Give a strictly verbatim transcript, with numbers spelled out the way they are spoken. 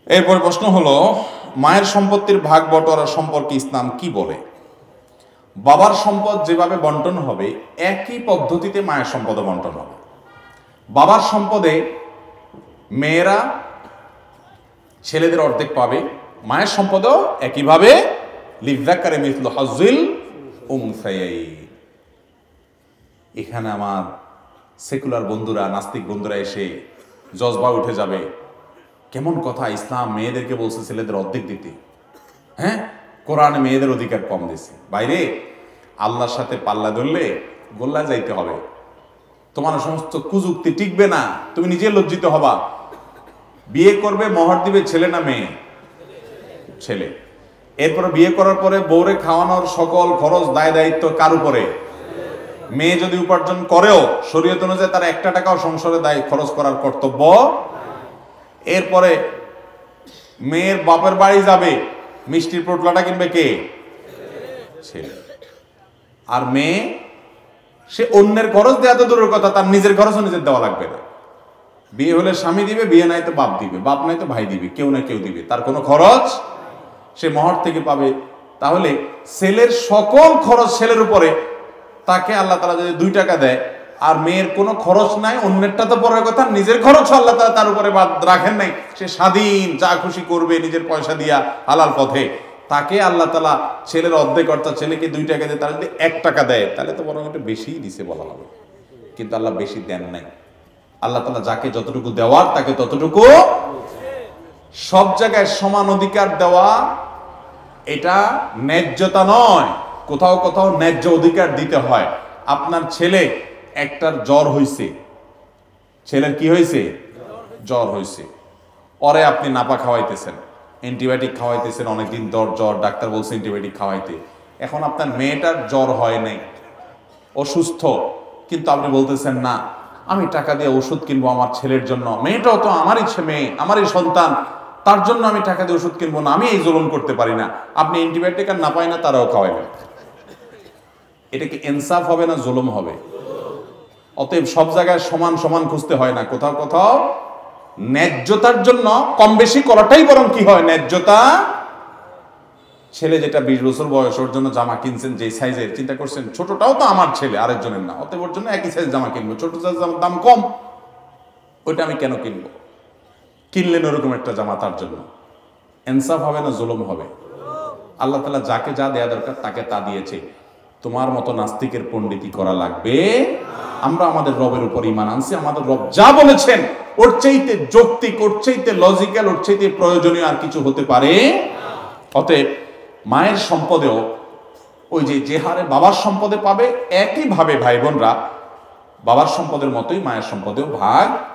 এরপর প্রশ্ন হলো, মায়ের সম্পত্তির ভাগ বটোয়ারা সম্পর্কে ইসলাম কি বলে? বাবার সম্পদ যেভাবে বন্টন হবে একই পদ্ধতিতে মায়ের সম্পদও বন্টন হবে। বাবার সম্পদে মেয়েরা ছেলেদের অর্ধেক পাবে, মায়ের সম্পদও একইভাবে লিযাকারি মিসলু হাজ্জিল উনসায়াইন। এখানে আমার সেকুলার বন্ধুরা, নাস্তিক বন্ধুরা এসে জজবা উঠে যাবে, কেমন কথা, ইসলাম মেয়েদেরকে বলছে ছেলেদের অর্ধেক দিতে, হ্যাঁ কোরআনে মেয়েদের অধিকার কম দিয়েছে। বাইরে আল্লাহর সাথে পাল্লা ধরলে গোল্লা যাইতে হবে, তোমার সমস্ত কুযুক্তি টিকবে না, তুমি নিজে লজ্জিত হবা। বিয়ে করবে, মোহর দিবে ছেলে না মেয়ে? ছেলে। এরপরে বিয়ে করার পরে বউরে খাওয়ানোর সকল খরচ দায় দায়িত্ব কার উপরে? মেয়ে যদি উপার্জন করেও শরীয়ত অনুযায়ী তার একটা টাকাও সংসারে দায় খরচ করার কর্তব্য। এরপরে মেয়ের বাপের বাড়ি যাবে, মিষ্টির পোটলাটা কিনবে কে? ছেলে। আর মেয়ে সে অন্যের খরচ দেওয়া তো দূরের কথা, তার নিজের খরচও নিজের দেওয়া লাগবে না। বিয়ে হলে স্বামী দিবে, বিয়ে নাই তো বাপ দিবে, বাপ নাই তো ভাই দিবে, কেউ না কেউ দিবে, তার কোনো খরচ সে মহর থেকে পাবে। তাহলে ছেলের সকল খরচ ছেলের উপরে, তাকে আল্লাহ তাআলা যদি দুই টাকা দেয় আর মেয়ের কোনো খরচ নাই, অন্যেরটা তো পরের কথা, নিজের খরচ আল্লাহ তাআলা তার উপরে বাদ রাখেন নাই, সে স্বাধীন, যা খুশি করবে নিজের পয়সা দিয়া হালাল পথে, তাকে আল্লাহ তাআলা ছেলের অর্ধেক অর্থাৎ ছেলেকে দুই টাকা দেয়, তারা যদি এক টাকা দেয় তাহলে তো বরং একটু বেশিই দিছে বলা হবে। কিন্তু আল্লাহ বেশি দেন নাই। আল্লাহ তাআলা যাকে যতটুকু দেওয়ার তাকে ততটুকু, সব জায়গায় সমান অধিকার দেওয়া এটা ন্যায্যতা নয়, কোথাও কোথাও ন্যায্য অধিকার দিতে হয়। আপনার ছেলে একটার জ্বর হয়েছে, ছেলের কি হয়েছে? জ্বর হয়েছে, পরে আপনি নাপা খাওয়াইতেছেন, অ্যান্টিবায়োটিক খাওয়াইতেছেন, অনেকদিন জ্বর জ্বর ডাক্তার বলছে অ্যান্টিবায়োটিক খাওয়াইতে। এখন আপনার মেয়েটার জ্বর হয় নাই, অসুস্থ, কিন্তু আপনি বলতেছেন না আমি টাকা দিয়ে ওষুধ কিনবো আমার ছেলের জন্য, মেয়েটাও তো আমারই মেয়ে, আমারই সন্তান, তার জন্য আমি টাকা দিয়ে ওষুধ কিনবো না, আমি এই জুলুম করতে পারি না। আপনি অ্যান্টিবায়োটিক আর না পাই না তারাও খাওয়াইবেন। এটা কি ইনসাফ হবে না জুলুম হবে? অতএব সব জায়গায় সমান সমান খুঁজতে হয় না, কোথাও কোথাও ন্যায্যতার জন্য কম বেশি করাটাই বরং কি হয় ন্যায্যতা। ছেলে যেটা বিশ বছর বয়স, ওর জন্য জামা কিনছেন যে সাইজের, চিন্তা করছেন ছোটটাও তো আমার ছেলে, আরেকজনের না, অতএব ওর জন্য একই সাইজ জামা কিনবো, ছোট জামার দাম কম, ওইটা আমি কেন কিনবো? কিনলেন ওরকম একটা জামা তার জন্য। ইনসাফ হবে না জুলুম হবে? আল্লাহ তাআলা যাকে যা দেয়া দরকার তাকে তা দিয়েছে। তোমার মতো নাস্তিকের পণ্ডিতি করা লাগবে। আমরা আমাদের রবের উপর ঈমান আনছি, আমাদের রব যা বলেছেন ওর চাইতে যৌক্তিক, ওর চাইতে লজিক্যাল, ওর চাইতে প্রয়োজনীয় আর কিছু হতে পারে। অতএব মায়ের সম্পদেও ওই যে যে হারে বাবার সম্পদে পাবে, একইভাবে ভাই বোনরা বাবার সম্পদের মতোই মায়ের সম্পদেও ভাগ